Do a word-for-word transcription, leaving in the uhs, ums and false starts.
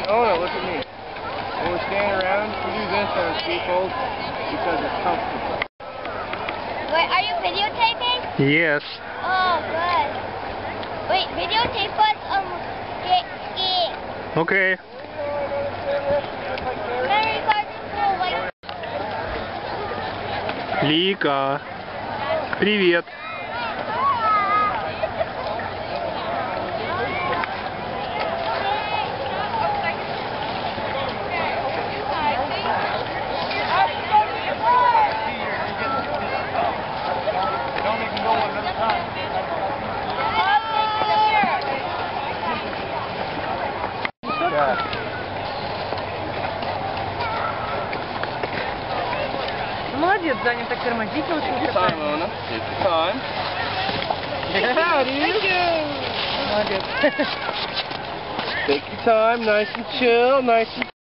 Oh no, look at me. When we're standing around, we do this on ski poles because it's comfortable. Wait, are you videotaping? Yes. Oh, good. Wait, videotape us um skiing. Okay. Mary Garden School, like. Лика, привет. Молодец, Даня, так тормозить очень Take your time, Mona. Take your time. Yeah, Молодец. Take your time, nice and chill, nice and